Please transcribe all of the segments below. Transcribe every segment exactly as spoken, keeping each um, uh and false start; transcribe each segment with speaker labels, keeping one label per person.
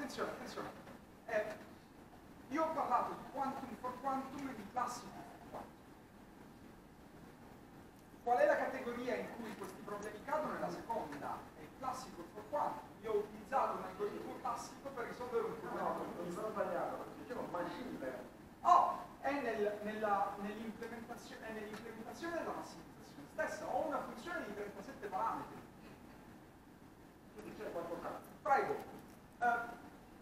Speaker 1: attenzione, attenzione. Eh, io ho parlato di quantum for quantum e di classico for quantum. Qual è la categoria in cui questi problemi cadono? È la seconda, è il classico for quantum. Io ho utilizzato un algoritmo classico per risolvere un problema.
Speaker 2: No, non sono sbagliato, dicevo machine learning.
Speaker 1: Oh, è nel, nella, nell'implementazione, nell'implementazione della massimizzazione stessa. Ho una funzione di trentasette parametri.
Speaker 2: Quindi c'è quanto cazzo?
Speaker 1: Prego. Uh,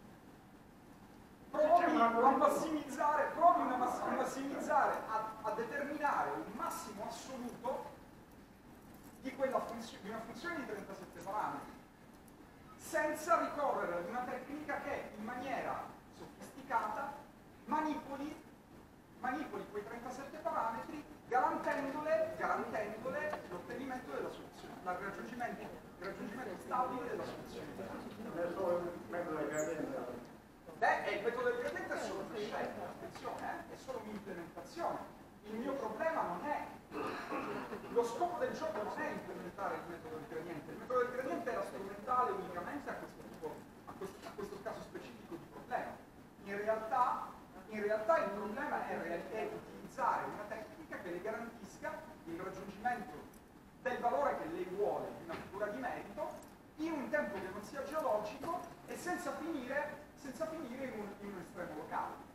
Speaker 1: provi a massimizzare, provi una mass a, massimizzare a, a determinare un massimo assoluto di, quella funzio di una funzione di trentasette parametri, senza ricorrere ad una tecnica che in maniera sofisticata manipoli, manipoli quei trentasette parametri garantendole, garantendole l'ottenimento della soluzione, il raggiungimento, il raggiungimento stabile della soluzione.
Speaker 2: Adesso il metodo del gradiente.
Speaker 1: Beh, il metodo del gradiente è solo una scelta, attenzione, eh? È solo un'implementazione. Il mio problema non è, lo scopo del gioco non è implementare il metodo del gradiente, il metodo del gradiente era strumentale unicamente a questo, tipo, a questo, a questo caso specifico di problema. In realtà, in realtà il problema è, è utilizzare una tecnica che le garantisca il raggiungimento del valore che lei vuole di una figura di merito in un tempo che non sia geologico e senza finire, senza finire in, un, in un estremo locale.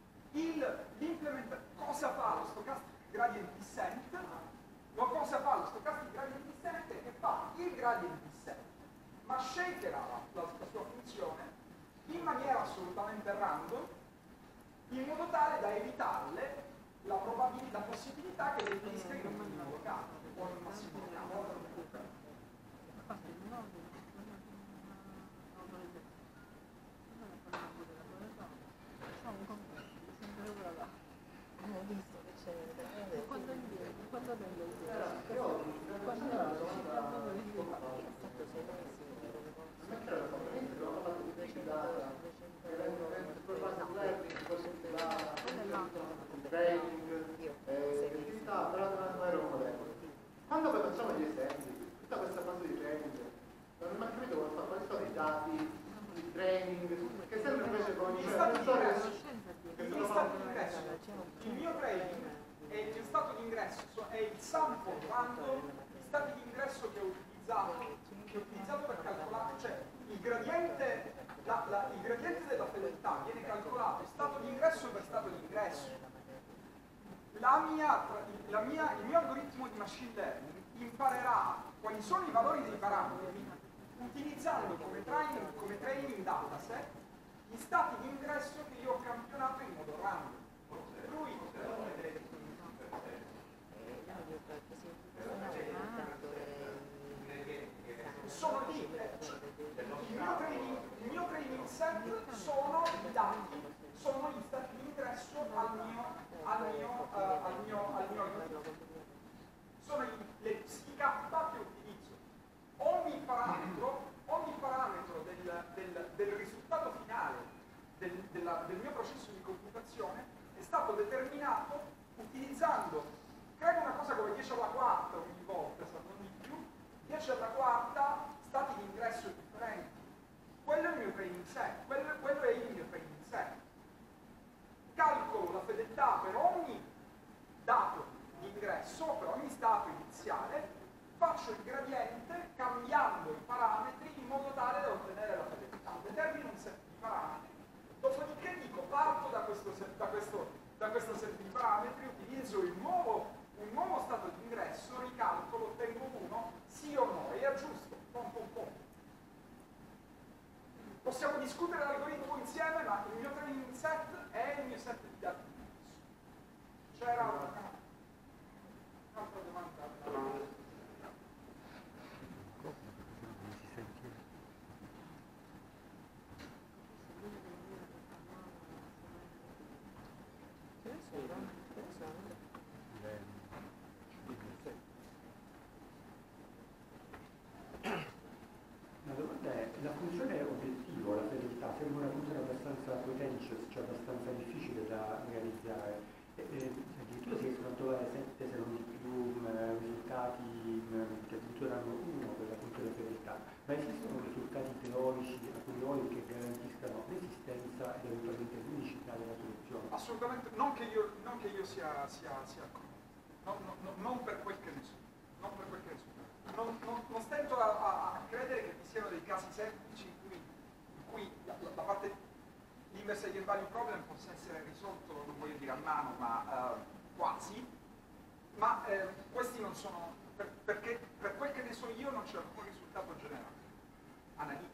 Speaker 1: Cosa fa lo stochastic gradient descent? Lo cosa fa lo stochastic gradient descent è che fa il gradient descent, ma shakerà la, la, la sua funzione in maniera assolutamente random, in modo tale da evitarle la, la possibilità che lei finisca in un minimo locale o in un massimo locale.
Speaker 3: Ho visto che c'è quando quando vengo io quando
Speaker 2: io
Speaker 3: ho fatto sei mesi
Speaker 2: quando poi facciamo gli esempi, tutta questa fase di training, non ho mai capito quali sono i dati di training, che sempre invece con
Speaker 1: gli stati di ingresso. Gli stati di ingresso. Il mio training è il stato di ingresso, è il sample random di stati di ingresso che ho utilizzato, che ho utilizzato per calcolare, cioè il gradiente, la, la, il gradiente della fedeltà viene calcolato stato di ingresso per stato di ingresso. La mia, la mia, il mio algoritmo di machine learning imparerà quali sono i valori dei parametri utilizzando come training, come training dataset gli stati di ingresso che io ho campionato in modo random. Per lui sono lì, il mio training, il mio training set sono i dati, sono gli stati di ingresso al mio, al mio, uh, al mio, al mio algoritmo. Sono i, le psi K che utilizzo. Ogni parametro, ogni parametro del, del, del risultato finale del, della, del mio processo di computazione è stato determinato utilizzando, credo una cosa come dieci alla quarta ogni volta, se non di più, dieci alla quarta stati di ingresso differenti. Quello è il mio training set, quello, quello è il mio training set. Calcolo la fedeltà per ogni dato di ingresso, per ogni stato iniziale, faccio il gradiente cambiando i parametri in modo tale da ottenere la fedeltà. Determino un set di parametri, dopodiché dico parto da questo set, da questo, da questo set di parametri, utilizzo il nuovo, un nuovo stato di ingresso, ricalcolo, ottengo uno, sì o no, e aggiusto, pom pom pom. Possiamo discutere l'algoritmo insieme, ma il mio training set è il mio set di dati. C'era un'altra domanda?
Speaker 4: La domanda è, la funzione obiettivo, la fedeltà, sembra una funzione abbastanza pretentious, cioè abbastanza difficile da realizzare. E, e, addirittura si riescono a trovare sette, se non di più, mh, risultati mh, che addirittura hanno uno per la funzione fedeltà. Ma ma esistono risultati teorici a priori che garantiscano l'esistenza ed eventualmente l'unicità della soluzione?
Speaker 1: Assolutamente, non che io, non che io sia, sia, sia no, no, no, non per quel che ne so, non per quel che ne so. Non, non, non stento a, a, a credere che vi siano dei casi semplici in cui, in cui la, la, la parte l'inverse degli value problem possa essere risolto, non voglio dire a mano, ma uh, quasi, ma eh, questi non sono, per, perché per quel che ne so io non c'è alcun risultato generale, analitico.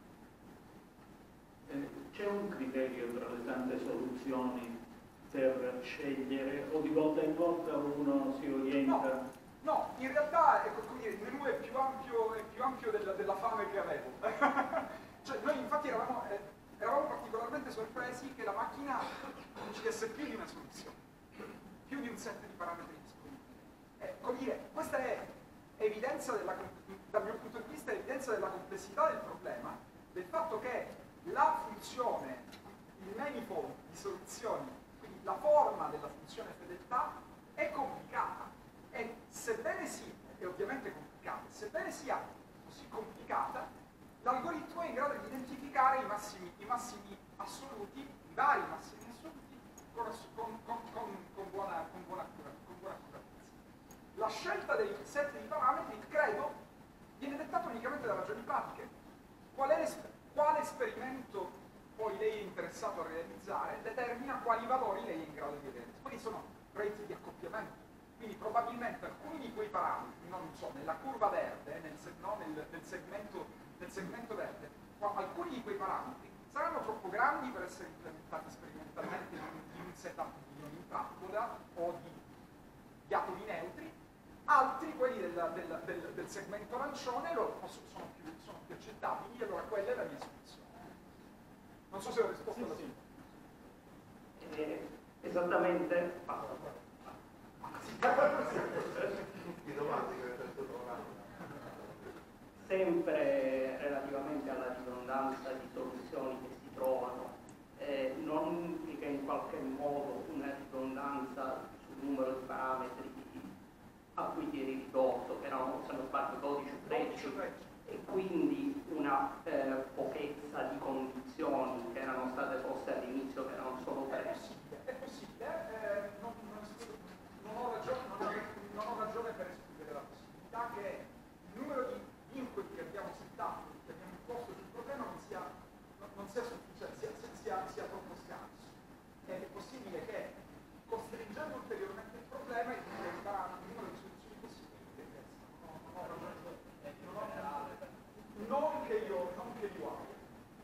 Speaker 5: Eh, c'è un criterio tra le tante soluzioni per scegliere o di volta in volta uno si orienta?
Speaker 1: No. No, in realtà ecco, come dire, il menù è più ampio, è più ampio della, della fame che avevo. Cioè, noi infatti eravamo, eh, eravamo particolarmente sorpresi che la macchina decidesse più di una soluzione, più di un set di parametri disponibili. Eh, come dire, questa è evidenza della, dal mio punto di vista, è evidenza della complessità del problema, del fatto che la funzione, il manifold di soluzioni, quindi la forma della funzione fedeltà, è complicata. E sebbene sia, è ovviamente complicata, sebbene sia così complicata, l'algoritmo è in grado di identificare i massimi, i massimi assoluti, i vari massimi assoluti, con, con, con, con, con buona, con buona accuratezza. La scelta dei set di parametri, credo, viene dettata unicamente da ragioni pratiche. Qual è quale esperimento poi lei è interessato a realizzare determina quali valori lei è in grado di realizzare. Quelli sono reti di accoppiamento. Quindi probabilmente alcuni di quei parametri, non so, nella curva verde, nel, no, nel, nel, segmento, nel segmento verde, alcuni di quei parametri saranno troppo grandi per essere implementati sperimentalmente in, in un setup di trappola o di, di atomi neutri, altri, quelli del, del, del, del segmento arancione, loro sono più, sono più accettabili, e allora quella è la mia soluzione. Non so se ho risposto alla
Speaker 5: sì, sì. Eh, esattamente. Sempre relativamente alla ridondanza di soluzioni che si trovano, eh, non implica in qualche modo una ridondanza sul numero di parametri a cui ti eri ridotto, che erano, se non sbaglio, dodici o tredici, e quindi una eh, pochezza di condizioni che erano state poste all'inizio, che erano solo tre.
Speaker 1: È possibile, è possibile. Eh, non, non, non, ho ragione, non, ho, non ho ragione per escludere la possibilità che il numero di vincoli che abbiamo settato, che abbiamo imposto sul problema non sia, non, non sia sufficiente, sia, sia, sia troppo scarso. Ed è possibile che, costringendo ulteriormente il problema, il numero di soluzioni possibili che cresca. Non, non ho ragione. Non, ho, non che io, non che io abbia.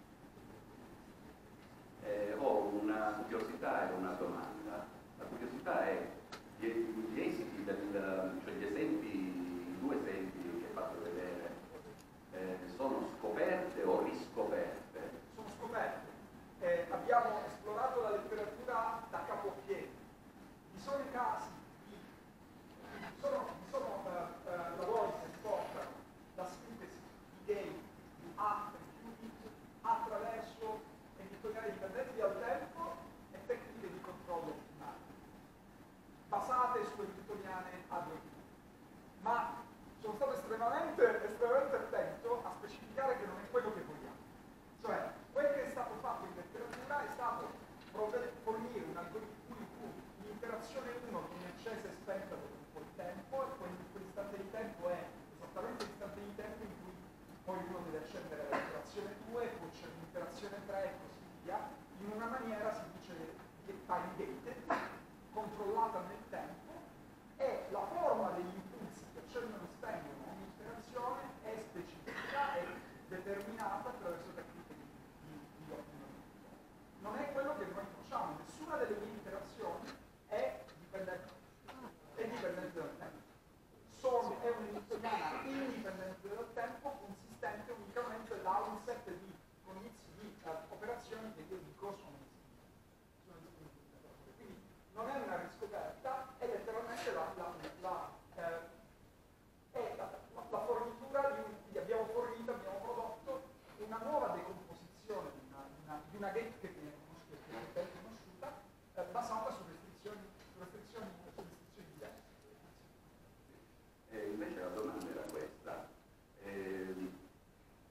Speaker 6: Eh, ho una curiosità e una domanda. La curiosità è gli, gli esiti, del, cioè gli esempi, i due esempi che hai fatto vedere, eh, sono scoperte o riscoperte?
Speaker 1: Sono scoperte. Eh, abbiamo esplorato la letteratura da capo a piedi. Vi sono i casi di, vi sono, vi sono uh, uh, lavori che portano la sintesi di gate di A per qubit attraverso editoriali dipendenti dal tempo e tecniche di controllo ottimali, basate su editoriane a due qubit. Ma sono stato estremamente, estremamente attento a specificare che non è quello che vogliamo. Cioè, quel che è stato fatto in letteratura è stato fornire un algoritmo in cui l'interazione uno viene accesa e spenta per un po' di tempo, e quell'istante di tempo è esattamente l'istante di tempo in cui poi uno deve accendere l'interazione due, poi c'è l'interazione tre e così via, in una maniera, si dice, time gated, controllata nel tempo, e la forma degli impulsi che accendono e spengono ogni interazione è specifica e determinata attraverso tecniche di, di, di ottimizzazione. Non è quello che noi facciamo, nessuna delle mie interazioni è dipendente, è dipendente dal tempo. Sono, è un'iniziana indipendente dal tempo, consistente unicamente da un set di comizi di uh, operazioni che io dico sono disponibili. Quindi non è una riscoperta, è letteralmente la, la, la, eh, è la, la, la fornitura di, un, di abbiamo fornito, abbiamo prodotto una nuova decomposizione di una, di una, di una gate che viene conosciuta, conosciuta eh, basata su restrizioni, su restrizioni, su restrizioni diverse.
Speaker 6: E invece la domanda era questa. Eh,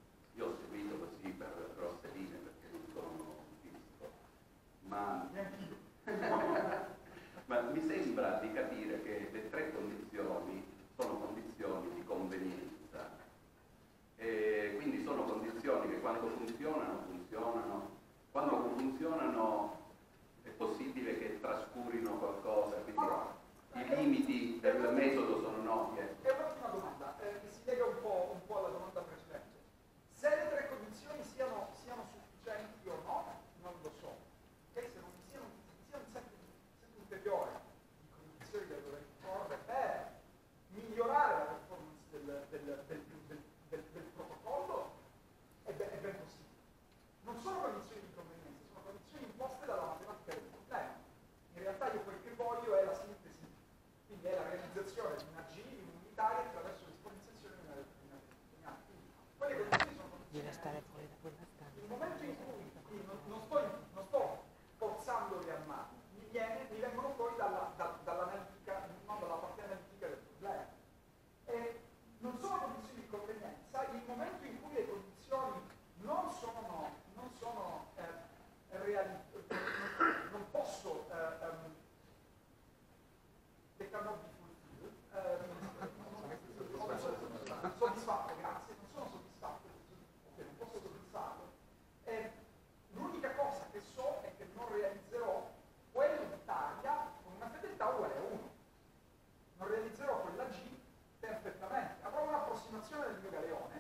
Speaker 6: sembra di capire che le tre condizioni sono condizioni di convenienza. E quindi sono condizioni che quando funzionano, funzionano, quando non funzionano è possibile che trascurino qualcosa, quindi i limiti del metodo sono noti. Eh.
Speaker 1: È un'ottima domanda, eh, che si lega un po', un po' alla domanda precedente. Se le tre condizioni siano, siano sufficienti o no, non lo so. Okay? Se non vi sia un, sia un set, set ulteriore di condizioni da dover imporre per migliorare la performance del, del, del, del, del, del protocollo, è ben, è ben possibile. Non sono condizioni di convenienza, sono condizioni imposte dalla matematica del problema. In realtà io quel che voglio è la sintesi, quindi è la realizzazione di una G in un'unitaria attraverso l'esponenziazione di una determinata. Quelle condizioni sono condizioni.
Speaker 3: Deve stare fuori da quella stanza.
Speaker 1: Il momento in cui quindi non, non, sto, non sto forzandoli a mano, mi, viene, mi vengono fuori dalla, da, dall'analitica, non dalla parte analitica del problema. E non sono condizioni di convenienza, il momento in cui le condizioni non sono, non sono eh, reali, non posso eh, um, they cannot be fulfilled, eh, non sono soddisfatto, grazie, non sono soddisfatto, ok, non posso soddisfarlo. Eh, l'unica cosa che so è che non realizzerò quell'unitaria con una fedeltà uguale a uno. Non realizzerò quella G perfettamente. Avrò un'approssimazione del mio galeone,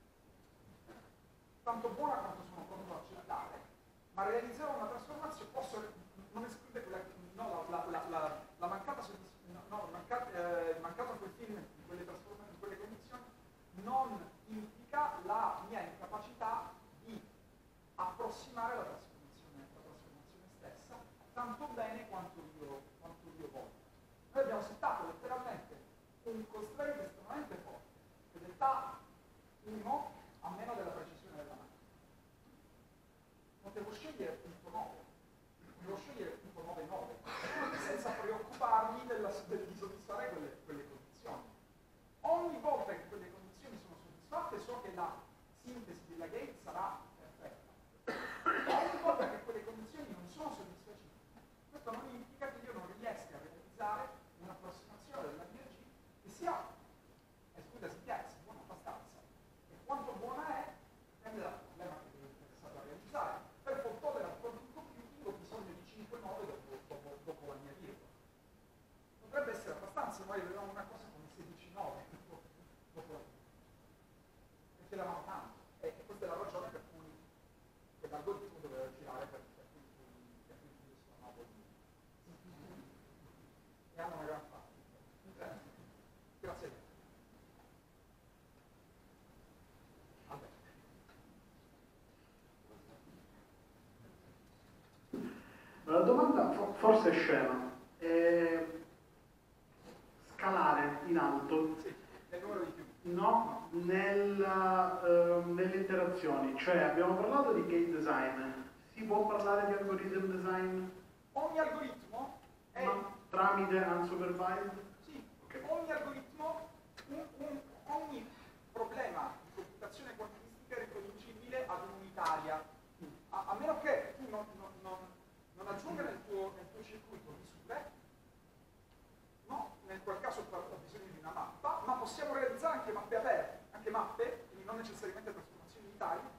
Speaker 1: tanto buona quanto sono pronto a accettare, ma realizzerò una trasformazione, posso non escludere quella, no, la, la, la, la mancata soddisfazione, no, il mancato, eh, il mancato fulfillment di quelle trasformazioni, di quelle condizioni, non implica la mia incapacità di approssimare la trasformazione, la trasformazione stessa, tanto bene quanto io, quanto io voglio. Noi abbiamo settato letteralmente un constraint estremamente forte, fedeltà uno a meno della precisione della macchina. Potevo scegliere punto nove, potevo scegliere punto nove nove, senza preoccuparmi della, del, di soddisfare quelle, quelle condizioni. Ogni volta che quelle condizioni sono soddisfatte so che la sintesi della gate sarà perfetta. Ogni volta che quelle condizioni non sono soddisfacenti, questo non implica che io non riesca a realizzare un'approssimazione della mia G che sia, escluda si piazza, buona abbastanza. E quanto buona è, dipende dal problema che sono interessato a realizzare. Per poi togliere al quantum computing ho bisogno di cinque nove dopo, dopo, dopo la mia virgola. Potrebbe essere abbastanza, noi avevamo una cosa come sedici nove dopo, dopo la virgola. Perché l'avevamo tanto. E, e questa è la ragione per cui l'algoritmo doveva girare per, per cui per cui io sono nodo di e hanno una gran parte. Grazie a te. Vabbè.
Speaker 2: La domanda forse è scema. È scalare in alto?
Speaker 1: Sì, nel numero di più.
Speaker 2: No, nella, eh, nelle interazioni. Cioè abbiamo parlato di gate design. Si può parlare di algorithm design?
Speaker 1: Ogni algoritmo è...
Speaker 2: Ma tramite unsupervised?
Speaker 1: Sì,
Speaker 2: Okay.
Speaker 1: ogni algoritmo, un, un, ogni problema di computazione quantistica è riconducibile ad un'unitaria. A, a meno che tu non, non, non, non aggiunga nel tuo, nel tuo circuito misure, no, nel qual caso ho bisogno di una mappa, ma possiamo realizzare anche mappe aperte, anche mappe, quindi non necessariamente trasformazioni unitarie,